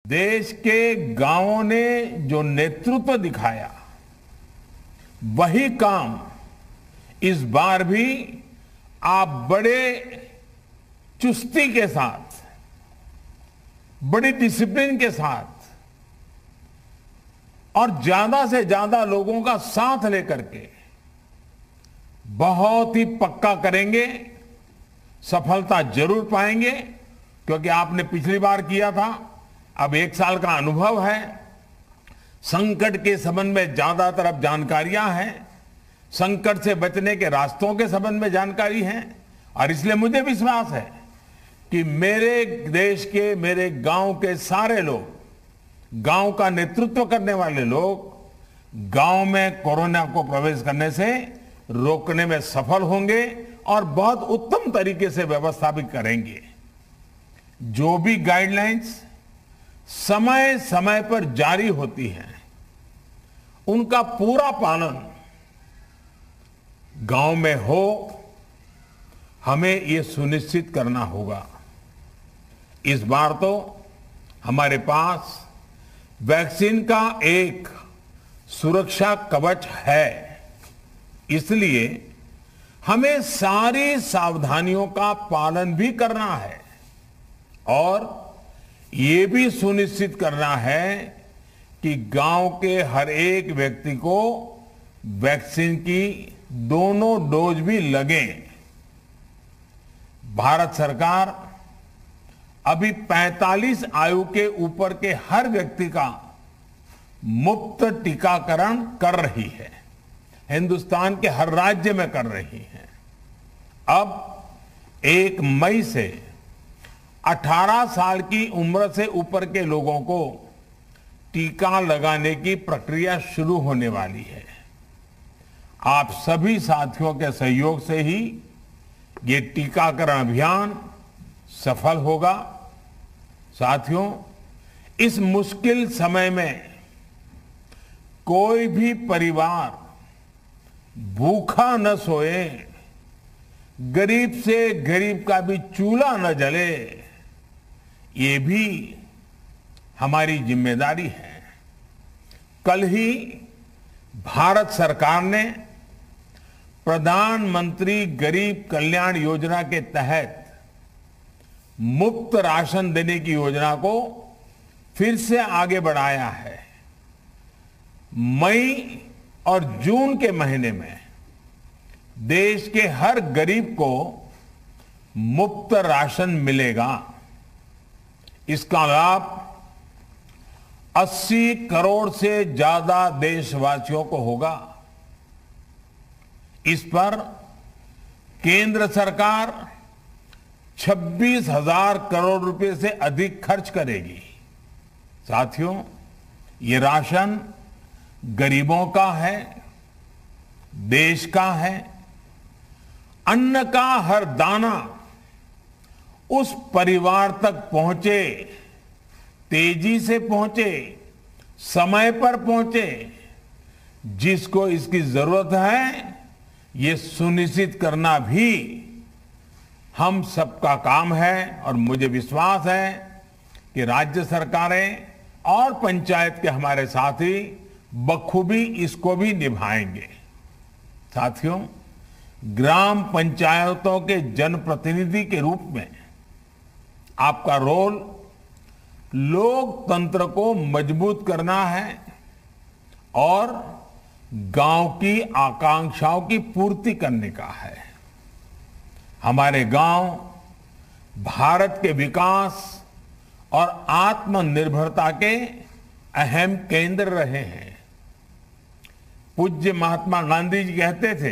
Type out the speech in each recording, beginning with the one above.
देश के गांवों ने जो नेतृत्व दिखाया, वही काम इस बार भी आप बड़े चुस्ती के साथ, बड़ी डिसिप्लिन के साथ और ज्यादा से ज्यादा लोगों का साथ लेकर के बहुत ही पक्का करेंगे, सफलता जरूर पाएंगे। क्योंकि आपने पिछली बार किया था, अब 1 साल का अनुभव है, संकट के संबंध में ज्यादातर अब जानकारियां हैं, संकट से बचने के रास्तों के संबंध में जानकारी है। और इसलिए मुझे विश्वास है कि मेरे देश के, मेरे गांव के सारे लोग, गांव का नेतृत्व करने वाले लोग गांव में कोरोना को प्रवेश करने से रोकने में सफल होंगे और बहुत उत्तम तरीके से व्यवस्था भी करेंगे। जो भी गाइडलाइंस समय समय पर जारी होती हैं, उनका पूरा पालन गांव में हो, हमें ये सुनिश्चित करना होगा। इस बार तो हमारे पास वैक्सीन का एक सुरक्षा कवच है, इसलिए हमें सारी सावधानियों का पालन भी करना है और ये भी सुनिश्चित करना है कि गांव के हर एक व्यक्ति को वैक्सीन की दोनों डोज भी लगें। भारत सरकार अभी 45 आयु के ऊपर के हर व्यक्ति का मुफ्त टीकाकरण कर रही है, हिंदुस्तान के हर राज्य में कर रही है। अब 1 मई से 18 साल की उम्र से ऊपर के लोगों को टीका लगाने की प्रक्रिया शुरू होने वाली है। आप सभी साथियों के सहयोग से ही ये टीकाकरण अभियान सफल होगा। साथियों, इस मुश्किल समय में कोई भी परिवार भूखा न सोए, गरीब से गरीब का भी चूल्हा न जले, ये भी हमारी जिम्मेदारी है। कल ही भारत सरकार ने प्रधानमंत्री गरीब कल्याण योजना के तहत मुफ्त राशन देने की योजना को फिर से आगे बढ़ाया है। मई और जून के महीने में देश के हर गरीब को मुफ्त राशन मिलेगा। इसका लाभ 80 करोड़ से ज्यादा देशवासियों को होगा। इस पर केंद्र सरकार 26,000 करोड़ रुपए से अधिक खर्च करेगी। साथियों, ये राशन गरीबों का है, देश का है। अन्न का हर दाना उस परिवार तक पहुंचे, तेजी से पहुंचे, समय पर पहुंचे, जिसको इसकी जरूरत है, ये सुनिश्चित करना भी हम सबका काम है। और मुझे विश्वास है कि राज्य सरकारें और पंचायत के हमारे साथी बखूबी इसको भी निभाएंगे। साथियों, ग्राम पंचायतों के जनप्रतिनिधि के रूप में आपका रोल लोकतंत्र को मजबूत करना है और गांव की आकांक्षाओं की पूर्ति करने का है। हमारे गांव भारत के विकास और आत्मनिर्भरता के अहम केंद्र रहे हैं। पूज्य महात्मा गांधी जी कहते थे,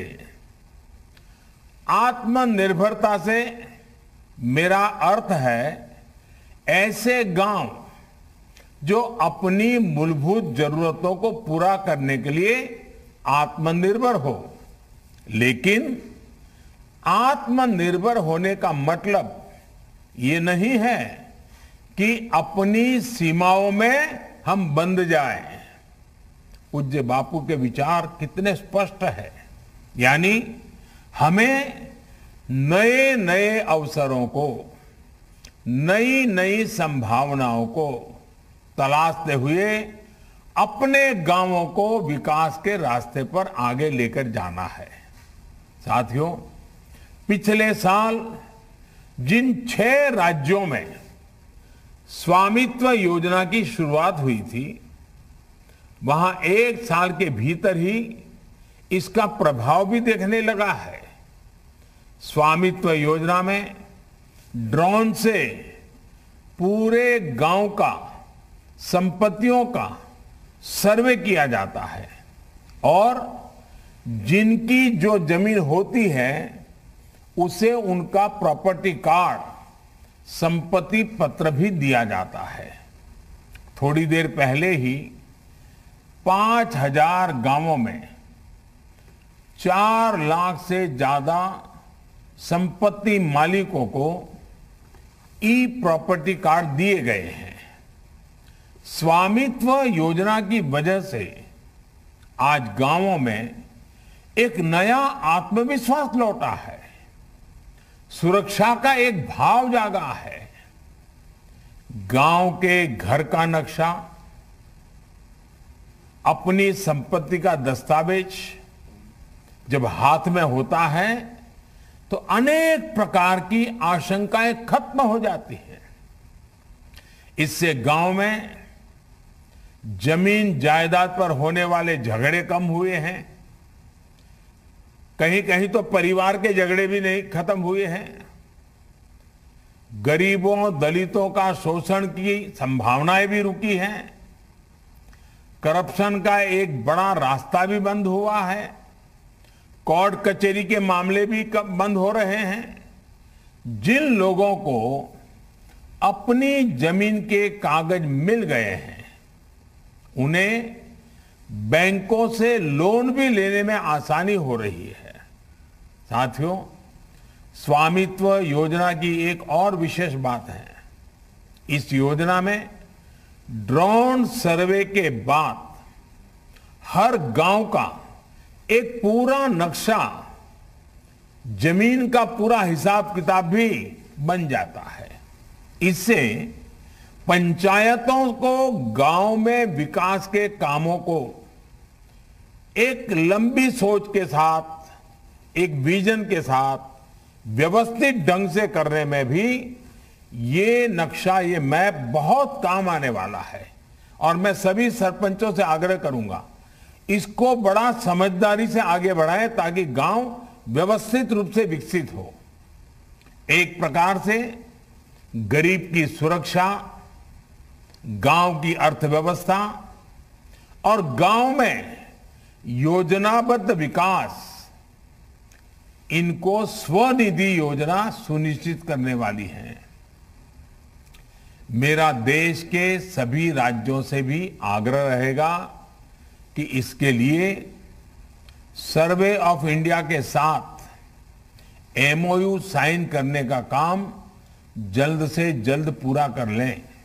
आत्मनिर्भरता से मेरा अर्थ है ऐसे गांव जो अपनी मूलभूत जरूरतों को पूरा करने के लिए आत्मनिर्भर हो। लेकिन आत्मनिर्भर होने का मतलब ये नहीं है कि अपनी सीमाओं में हम बंध जाएं। पूज्य बापू के विचार कितने स्पष्ट है, यानी हमें नए नए अवसरों को, नई नई संभावनाओं को तलाशते हुए अपने गांवों को विकास के रास्ते पर आगे लेकर जाना है। साथियों, पिछले साल जिन 6 राज्यों में स्वामित्व योजना की शुरुआत हुई थी, वहां 1 साल के भीतर ही इसका प्रभाव भी देखने लगा है। स्वामित्व योजना में ड्रोन से पूरे गांव का संपत्तियों का सर्वे किया जाता है और जिनकी जो जमीन होती है उसे उनका प्रॉपर्टी कार्ड, संपत्ति पत्र भी दिया जाता है। थोड़ी देर पहले ही 5000 गांवों में 4 लाख से ज्यादा संपत्ति मालिकों को ई प्रॉपर्टी कार्ड दिए गए हैं। स्वामित्व योजना की वजह से आज गांवों में एक नया आत्मविश्वास लौटा है, सुरक्षा का एक भाव जागा है। गांव के घर का नक्शा, अपनी संपत्ति का दस्तावेज जब हाथ में होता है तो अनेक प्रकार की आशंकाएं खत्म हो जाती हैं। इससे गांव में जमीन जायदाद पर होने वाले झगड़े कम हुए हैं। कहीं कहीं तो परिवार के झगड़े भी नहीं खत्म हुए हैं। गरीबों, दलितों का शोषण की संभावनाएं भी रुकी हैं। करप्शन का एक बड़ा रास्ता भी बंद हुआ है। कोर्ट कचहरी के मामले भी बंद हो रहे हैं। जिन लोगों को अपनी जमीन के कागज मिल गए हैं, उन्हें बैंकों से लोन भी लेने में आसानी हो रही है। साथियों, स्वामित्व योजना की एक और विशेष बात है। इस योजना में ड्रोन सर्वे के बाद हर गांव का एक पूरा नक्शा, जमीन का पूरा हिसाब किताब भी बन जाता है। इससे पंचायतों को गांव में विकास के कामों को एक लंबी सोच के साथ, एक विजन के साथ व्यवस्थित ढंग से करने में भी ये नक्शा, ये मैप बहुत काम आने वाला है। और मैं सभी सरपंचों से आग्रह करूंगा, इसको बड़ा समझदारी से आगे बढ़ाएं ताकि गांव व्यवस्थित रूप से विकसित हो। एक प्रकार से गरीब की सुरक्षा, गांव की अर्थव्यवस्था और गांव में योजनाबद्ध विकास, इनको स्वनिधि योजना सुनिश्चित करने वाली है। मेरा देश के सभी राज्यों से भी आग्रह रहेगा कि इसके लिए सर्वे ऑफ इंडिया के साथ एमओयू साइन करने का काम जल्द से जल्द पूरा कर लें।